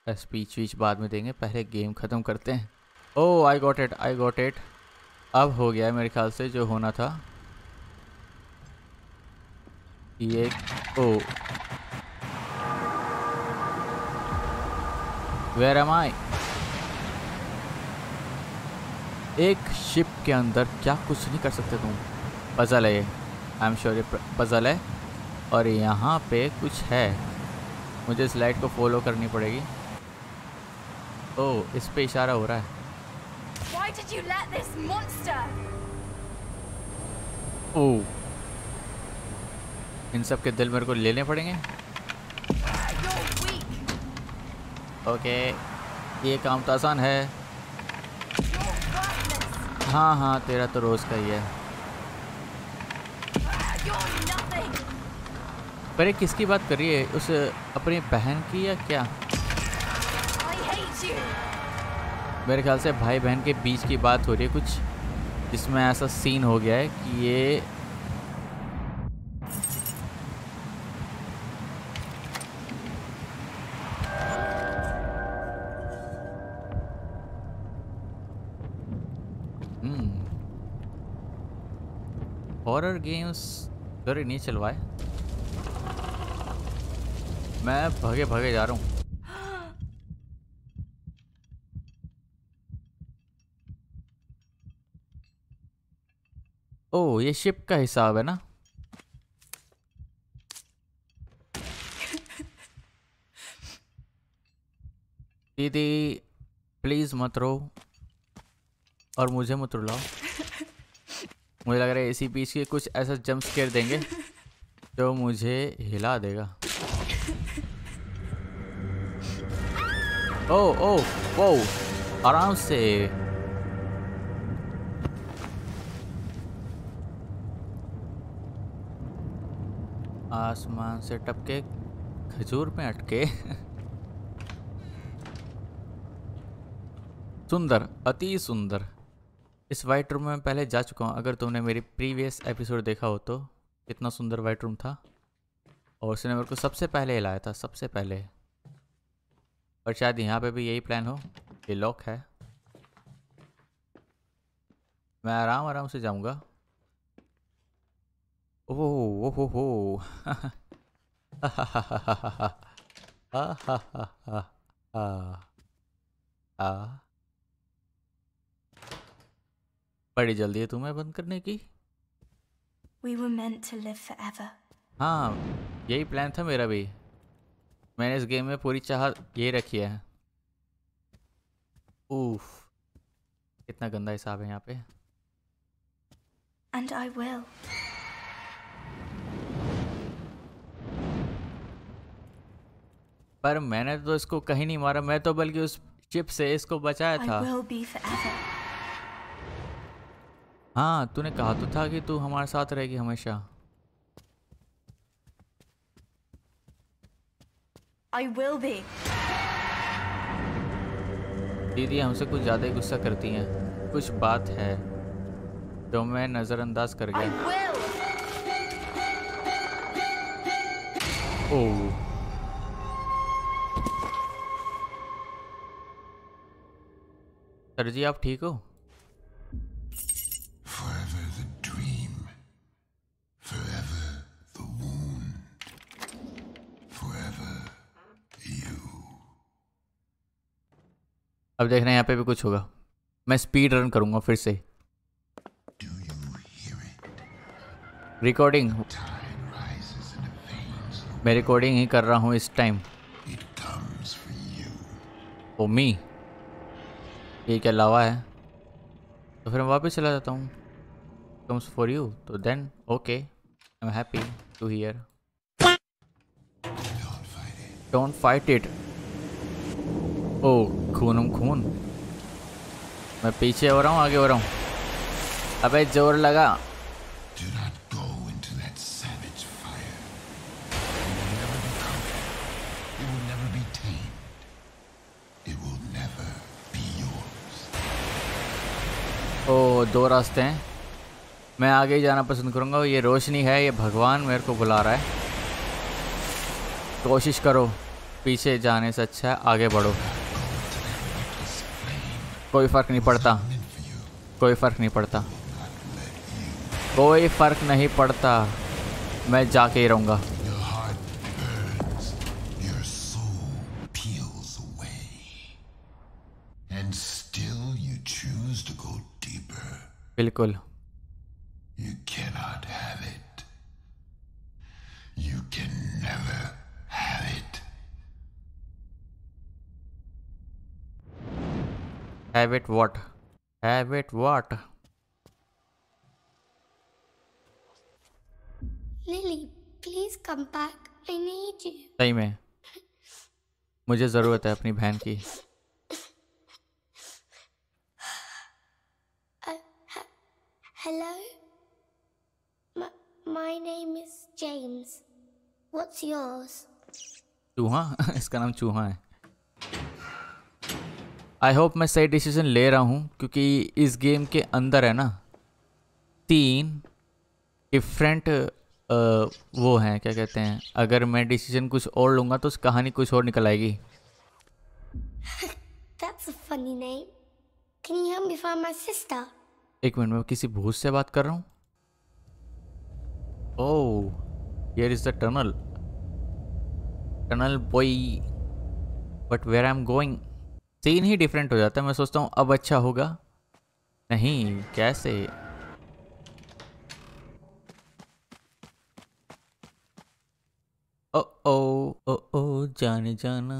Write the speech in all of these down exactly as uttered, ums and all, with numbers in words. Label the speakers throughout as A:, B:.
A: Speech वीच बाद में देंगे, पहले गेम ख़त्म करते हैं। Oh I got it, I got it. अब हो गया मेरे ख्याल से जो होना था। ये ओ वेयर एम आई? एक शिप के अंदर क्या कुछ नहीं कर सकते तुम। पजल है ये, आई एम श्योर ये पजल है। और यहाँ पे कुछ है, मुझे इस लाइट को फॉलो करनी पड़ेगी। ओह इस पे इशारा हो रहा है।
B: Why did you let this monster?
A: ओह इन सब के दिल मेरे को लेने पड़ेंगे।
B: You're weak.
A: ओके ये काम तो आसान है।
B: You're worthless.
A: हाँ हाँ तेरा तो रोज़ का ही है।
B: You're nothing.
A: पर ये किसकी बात कर रही है? उस अपनी बहन की या क्या?
B: I hate you.
A: मेरे ख्याल से भाई बहन के बीच की बात हो रही है कुछ, जिसमें ऐसा सीन हो गया है कि ये हॉरर गेम्स जरूरी नहीं चलवाए। मैं भगे भगे जा रहा हूँ। ओह ये शिप का हिसाब है ना। दीदी प्लीज मत रो और मुझे मत रुलाओ। मुझे लग रहा है इसी बीच के कुछ ऐसा जंप स्केयर देंगे जो मुझे हिला देगा। ओह ओह ओह आराम से। आसमान से टपके खजूर में अटके। सुंदर, अति सुंदर। इस वाइट रूम में मैं पहले जा चुका हूँ। अगर तुमने मेरी प्रीवियस एपिसोड देखा हो तो कितना सुंदर वाइट रूम था, और उसने मेरे को सबसे पहले हिलाया था, सबसे पहले। और शायद यहाँ पे भी यही प्लान हो। ये लॉक है, मैं आराम आराम से जाऊँगा। ओह ओह हो हो आ बड़ी जल्दी है तुम्हें बंद करने की।
B: We were meant to live forever.
A: हाँ यही प्लान था मेरा भी। मैंने इस गेम में पूरी चाह ये रखी है। उफ कितना गंदा हिसाब है यहाँ पे।
B: And I will.
A: पर मैंने तो इसको कहीं नहीं मारा, मैं तो बल्कि उस चिप से इसको बचाया था।
B: I will be forever.
A: हाँ तूने कहा तो था कि तू हमारे साथ रहेगी हमेशा।
B: I will be.
A: दीदी हमसे कुछ ज़्यादा ही गुस्सा करती हैं। कुछ बात है जो मैं नज़रअंदाज कर
B: I
A: गया।
B: will.
A: ओह सर जी आप ठीक हो?
C: Forever the dream, forever the wound, forever you.
A: अब देख रहे हैं यहाँ पे भी कुछ होगा। मैं स्पीड रन करूँगा फिर से।
C: Do you hear it?
A: Recording
C: Tide rises in the veins.
A: मैं रिकॉर्डिंग ही कर रहा हूँ इस time.
C: It comes for you.
A: ओ मी ये क्या लावा है? तो फिर मैं वापस चला जाता हूँ। कम्स फॉर यू तो then okay I am happy to hear.
C: Don't fight it.
A: Don't fight it. ओ खून खून। मैं पीछे हो रहा हूँ आगे हो रहा हूँ। अबे जोर लगा।
C: Do not go into that savage fire. It will never be conquered. It will never be tamed. It will never be yours.
A: ओ दो रास्ते हैं, मैं आगे ही जाना पसंद करूँगा। ये रोशनी है, ये भगवान मेरे को बुला रहा है। कोशिश करो पीछे जाने से अच्छा है आगे बढ़ो। कोई फर्क नहीं पड़ता, कोई फर्क नहीं पड़ता, कोई फर्क नहीं पड़ता, मैं जाके ही रहूँगा।
C: Your heart burns, your soul peels away. And still you choose to go deeper.
A: बिल्कुल।
C: You cannot have it. You can never have it.
A: Have it what? Have it what?
D: Lily, please come back. I need you.
A: सही में मुझे ज़रूरत है अपनी बहन की।
D: Uh, ha- hello? My, my name is James. What's yours?
A: चूहा इसका नाम चूहा है। आई होप मैं सही डिसीजन ले रहा हूँ, क्योंकि इस गेम के अंदर है ना तीन डिफरेंट वो हैं, क्या कहते हैं, अगर मैं डिसीजन कुछ और लूँगा तो उस कहानी कुछ और निकल आएगी।
D: That's a funny name. Can you help me find my sister?
A: एक मिनट में किसी भूत से बात कर रहा हूँ। Oh, here is the tunnel, tunnel boy, but where I am going. Scene ही डिफरेंट हो जाता है। मैं सोचता हूँ अब अच्छा होगा, नहीं कैसे। ओ ओ ओ ओ जाने जाना।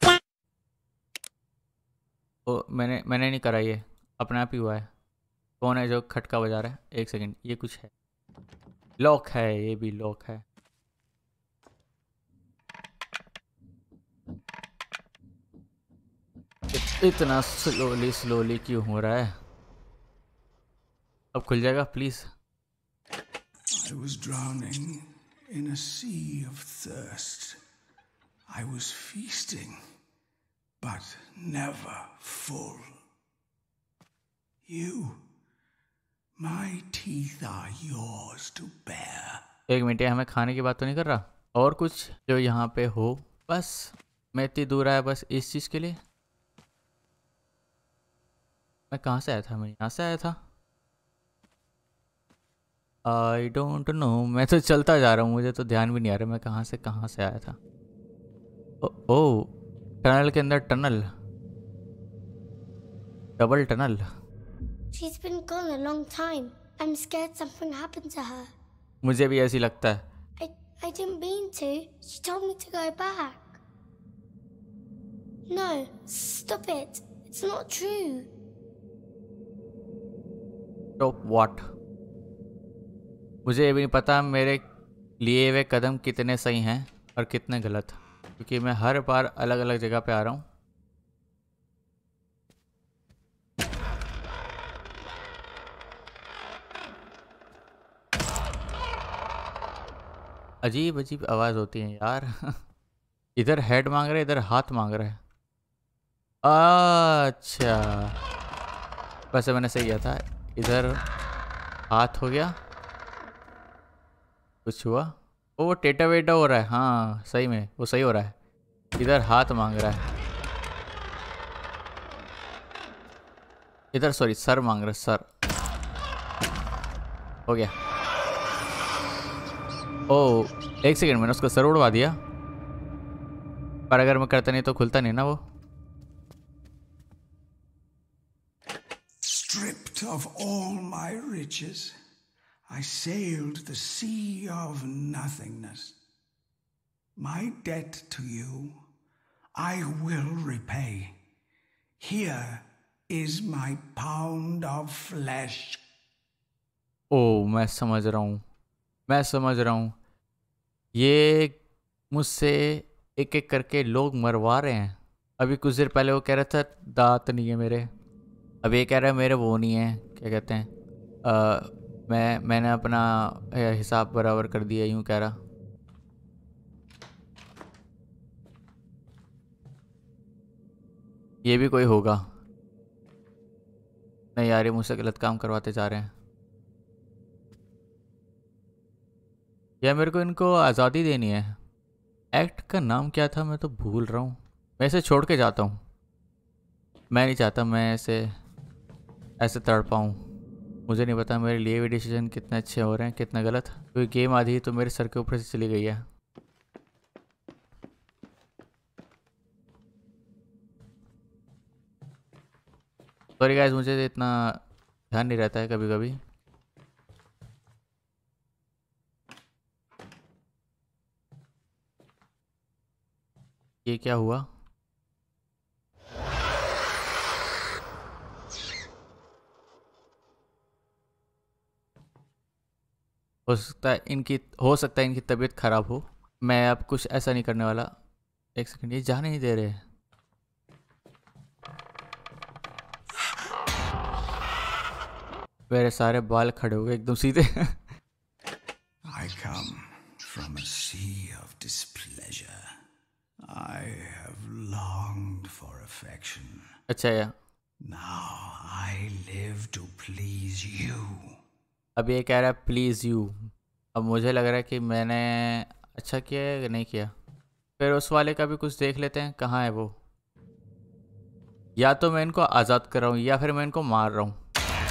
A: ओ मैंने मैंने नहीं करा, ये अपने आप ही हुआ है। कौन है जो खटका बजा रहा है? एक सेकंड, ये कुछ है, लॉक है, ये भी लॉक है। इत, इतना स्लोली स्लोली क्यों हो रहा है? अब खुल जाएगा please.
E: I was drowning in a sea of thirst. I was feasting, but never full. You, my teeth are yours to bear.
A: एक मिनट, हमें खाने की बात तो नहीं कर रहा? और कुछ जो यहाँ पे हो? बस मैं इतनी दूर आया बस इस चीज़ के लिए। मैं कहाँ से आया था? मैं यहाँ से आया था। आई डोंट नो, मैं तो चलता जा रहा हूँ, मुझे तो ध्यान भी नहीं आ रहा मैं कहाँ से कहाँ से आया था। ओ, ओ टनल के अंदर tunnel, double tunnel.
D: She's been gone a long time. I'm scared something happened to her.
A: मुझे भी ऐसी लगता है।
D: I, I didn't mean to. She told me to go back. No, stop it. It's not true.
A: Stop what? मुझे ये भी नहीं पता मेरे लिए वे कदम कितने सही हैं और कितने गलत, क्योंकि मैं हर बार अलग अलग जगह पे आ रहा हूँ। अजीब अजीब आवाज़ होती है यार। इधर हेड मांग रहा है, इधर हाथ मांग रहा है। अच्छा, वैसे मैंने सही किया था, इधर हाथ हो गया, कुछ हुआ। ओ वो टेटा वेटा हो रहा है, हाँ सही में वो सही हो रहा है। इधर हाथ मांग रहा है, इधर सॉरी सर मांग रहा है, सर हो गया। ओ एक सेकंड, मैंने उसका सर उड़वा दिया, पर अगर मैं करता नहीं तो खुलता नहीं ना वो।
E: Stripped of all my riches, I sailed the sea of nothingness. My debt to you, I will repay. Here is my pound of flesh.
A: ओ मैं समझ रहा हूँ, मैं समझ रहा हूँ, ये मुझसे एक एक करके लोग मरवा रहे हैं। अभी कुछ देर पहले वो कह रहा था दांत नहीं है मेरे, अब ये कह रहा है मेरे वो नहीं है, क्या कहते हैं, आ, मैं मैंने अपना हिसाब बराबर कर दिया, यूँ कह रहा। ये भी कोई होगा? नहीं यार, ये मुझसे गलत काम करवाते जा रहे हैं। या मेरे को इनको आज़ादी देनी है, एक्ट का नाम क्या था, मैं तो भूल रहा हूँ। मैं इसे छोड़ के जाता हूँ, मैं नहीं चाहता मैं ऐसे ऐसे तड़ पाऊँ। मुझे नहीं पता मेरे लिए भी डिसीजन कितने अच्छे हो रहे हैं कितना गलत, क्योंकि गेम आधी तो मेरे सर के ऊपर से चली गई है। सॉरी गाइस, मुझे इतना ध्यान नहीं रहता है कभी कभी। ये क्या हुआ? हो सकता है इनकी हो सकता है इनकी तबीयत खराब हो। मैं अब कुछ ऐसा नहीं करने वाला। एक सेकंड, ये जाने नहीं दे रहे। मेरे सारे बाल खड़े हो गए एकदम सीधे।
E: I come from a sea of displeasure. I have longed for affection.
A: अच्छा यार,
E: Now I live to please you.
A: अब ये कह रहा है प्लीज़ यू। अब मुझे लग रहा है कि मैंने अच्छा किया है या नहीं किया। फिर उस वाले का भी कुछ देख लेते हैं, कहाँ है वो। या तो मैं इनको आज़ाद कर रहा हूँ या फिर मैं इनको मार रहा हूँ।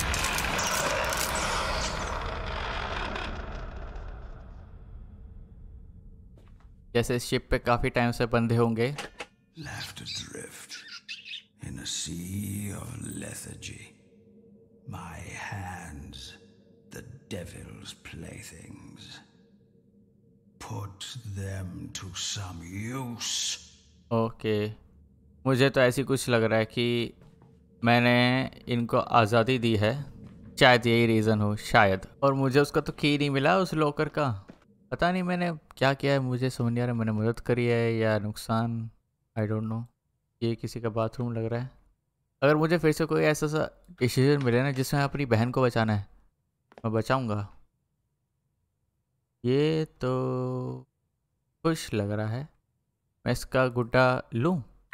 A: जैसे इस शिप पे काफ़ी टाइम से बंधे होंगे।
E: Left adrift in a sea of lethargy. My hands, the devil's playthings. Put them to some use.
A: Okay, मुझे तो ऐसी कुछ लग रहा है कि मैंने इनको आज़ादी दी है, शायद यही रीज़न हो, शायद। और मुझे उसका तो की नहीं मिला उस लॉकर का। पता नहीं मैंने क्या किया है, मुझे समझ नहीं आ रहा। मैंने मदद करी है या नुकसान, आई डोंट नो। ये किसी का बाथरूम लग रहा है। अगर मुझे फिर से कोई ऐसा सा डिसीजन मिले ना जिसमें अपनी बहन को बचाना है, मैं बचाऊंगा। ये तो खुश लग रहा है। मैं इसका गुड्डा लूं?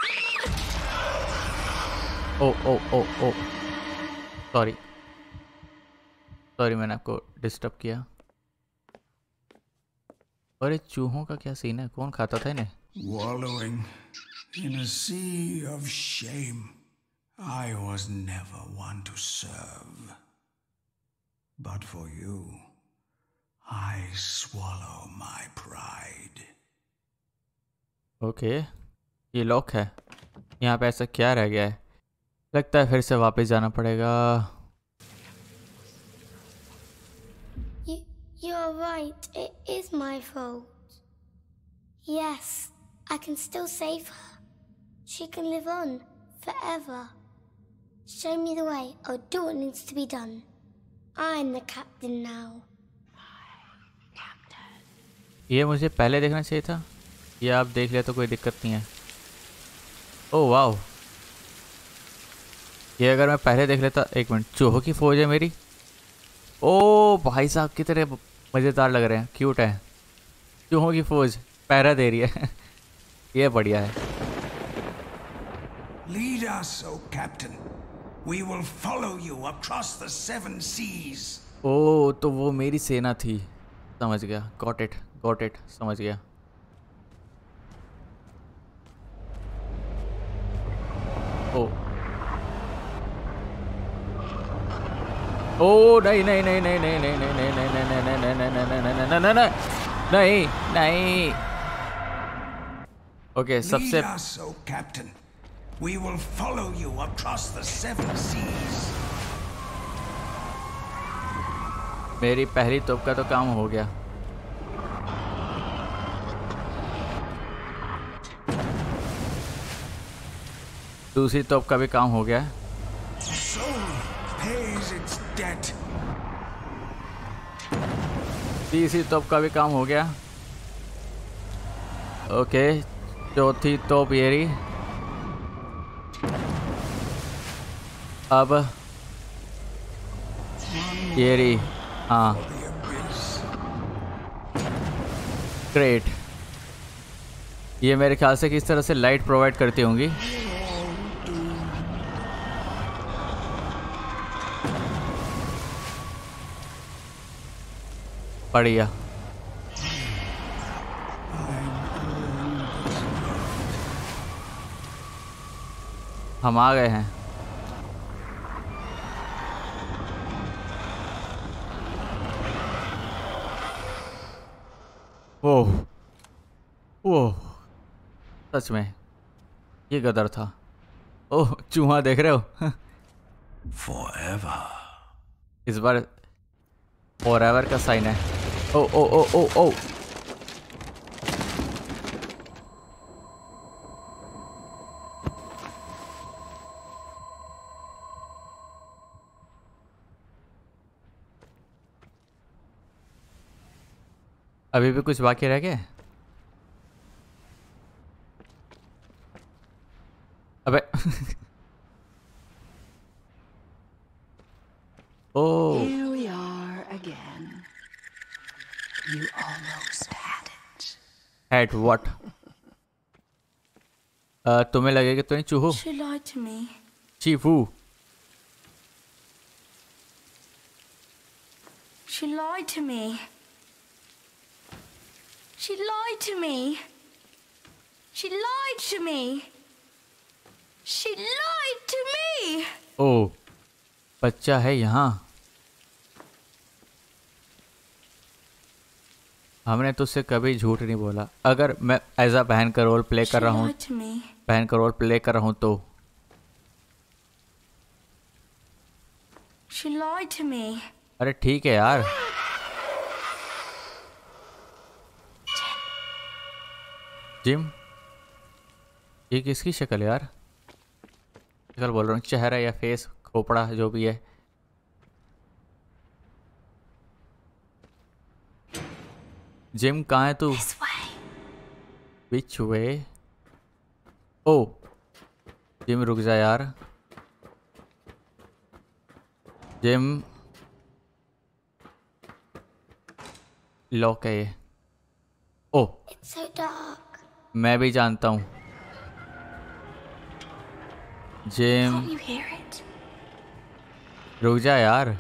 A: ओ ओ ओ ओ सॉरी सॉरी मैंने आपको डिस्टर्ब किया। और ये चूहों का क्या सीन है? कौन खाता था इन्हें?
E: Wallowing in a sea of shame. I was never one to serve. But for you, I swallow my pride.
A: Okay, ये लॉक है। यहाँ पे ऐसा क्या रह गया है? लगता है फिर से वापस जाना पड़ेगा।
D: You, you're right. It is my fault. Yes, I can still save her. She can live on forever. Show me the way. I'll do what needs to be done. I'm the captain now.
A: ये मुझे पहले देखना चाहिए था। ये आप देख ले तो कोई दिक्कत नहीं है। ओह वाह, ये अगर मैं पहले देख लेता। एक मिनट, चूहों की फौज है मेरी। ओ भाई साहब, कितने मज़ेदार लग रहे हैं, क्यूट है। चूहों की फौज पहरा दे रही है। ये बढ़िया है।
E: Lead us, O Captain. We will follow you across the seven seas.
A: ओ तो वो मेरी सेना थी, समझ गया। गॉट इट गॉट इट समझ गया। ओ ओ नहीं नहीं नहीं नहीं नहीं नहीं नहीं नहीं नहीं नहीं नहीं नहीं नहीं नहीं नहीं नहीं नहीं नहीं। ओके, सबसे
E: Lead us, O Captain. We will follow you across the seven seas.
A: मेरी पहली तोप का तो काम हो गया। दूसरी तोप का भी काम हो गया।
E: Soul pays its debt.
A: तीसरी तोप का भी काम हो गया। ओके, चौथी तोप ये रही। अब ये रही। हाँ, ग्रेट। ये मेरे ख्याल से किस तरह से लाइट प्रोवाइड करती होंगी। बढ़िया। हम आ गए हैं। ओह ओह, सच में ये गदर था। ओह, चूहा देख रहे हो?
E: Forever.
A: इस बार फॉरएवर का साइन है। ओ ओ ओ ओ ओ अभी भी कुछ बाकी रह गया? अबे ओ
F: Here we are again. You almost had it.
A: At what? तुम्हें लगेगा तो नहीं चूहो?
B: She lied to me.
A: चीफू।
B: She lied to me. She lied to me. She lied to me. She lied to me.
A: ओ, बच्चा है यहाँ। हमने तुझसे कभी झूठ नहीं बोला। अगर मैं एज अ बहन का रोल प्ले कर
B: She
A: रहा हूँ,
B: lied to me.
A: बहन का रोल प्ले कर रहा हूँ तो
B: She lied to me.
A: अरे ठीक है यार। जिम, ये किसकी शक्ल है यार? शक्ल बोल रहा हूँ, चेहरा या फेस, खोपड़ा जो भी है। जिम कहाँ है तू?
B: This way.
A: Which way? ओ जिम रुक जा यार। जिम लॉक है ये। ओ
D: It's so dark.
A: मैं भी जानता हूँ। Jim
B: Can't you hear it?
A: रुक जा यार।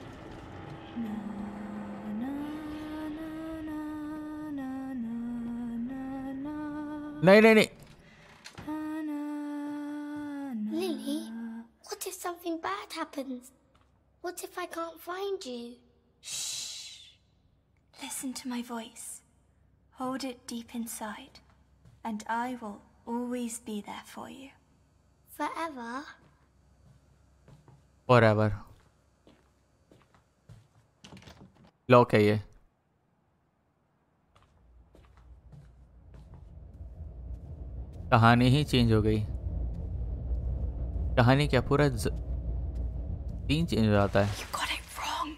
A: नहीं नहीं नहीं।
D: Lily, what if something bad happens? What if I can't find you?
B: Listen to my voice. Hold it deep inside, and I will always be there for you.
D: Forever?
A: Forever. Lock है ये। कहानी ही change हो गई। कहानी क्या, पूरा ज... scene change हो जाता है।
B: You got it wrong.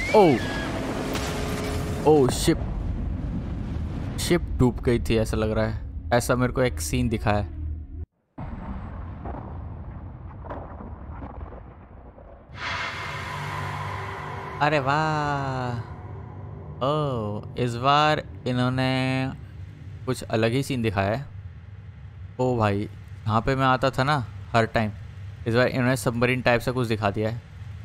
A: ओ ओ शिप शिप डूब गई थी ऐसा लग रहा है। ऐसा मेरे को एक सीन दिखा है। अरे वाह, ओ इस बार इन्होंने कुछ अलग ही सीन दिखाया है। ओ भाई, यहाँ पे मैं आता था ना हर टाइम, इस बार इन्होंने सबमरीन टाइप से कुछ दिखा दिया है।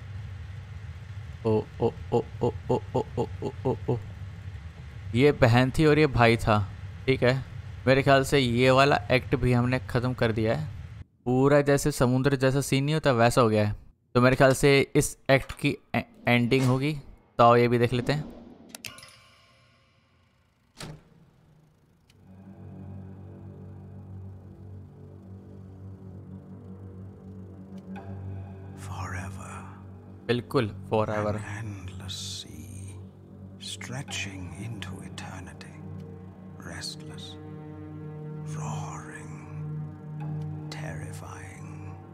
A: ओ ओ ओ ओ ओ ओ ओ ओ ओ ओ ये बहन थी और ये भाई था, ठीक है। मेरे ख्याल से ये वाला एक्ट भी हमने ख़त्म कर दिया है। पूरा जैसे समुद्र जैसा सीन नहीं होता वैसा हो गया है। तो मेरे ख्याल से इस एक्ट की ए, एंडिंग होगी। तो आओ ये भी देख लेते हैं।
E: Forever.
A: बिल्कुल forever.
E: An endless sea, stretching into eternity, restless, roaring, terrifying.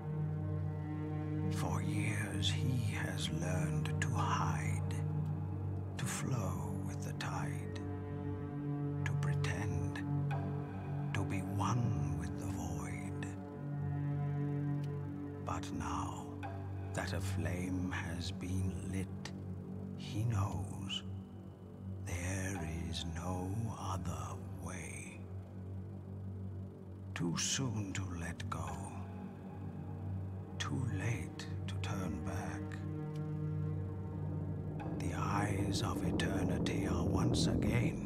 E: For years he has learned to hide, to flow with the tide, to pretend, to be one with the void. But now that a flame has been lit, he knows there is no other way. Too soon to let go, too late to turn back. The eyes of eternity are once again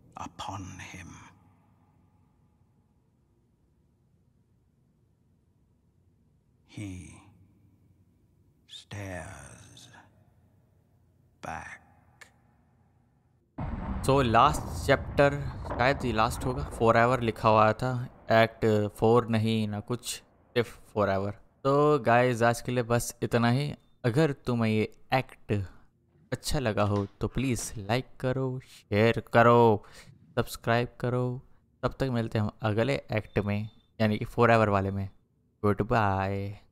E: upon him. He stares back.
A: So last chapter शायद ये last होगा। For ever लिखा हुआ था, act four नहीं ना कुछ, सिर्फ फॉर एवर। तो गाइस आज के लिए बस इतना ही। अगर तुम्हें ये एक्ट अच्छा लगा हो तो प्लीज़ लाइक करो, शेयर करो, सब्सक्राइब करो। तब तक मिलते हैं हम अगले एक्ट में, यानी कि फॉर एवर वाले में। Good bye.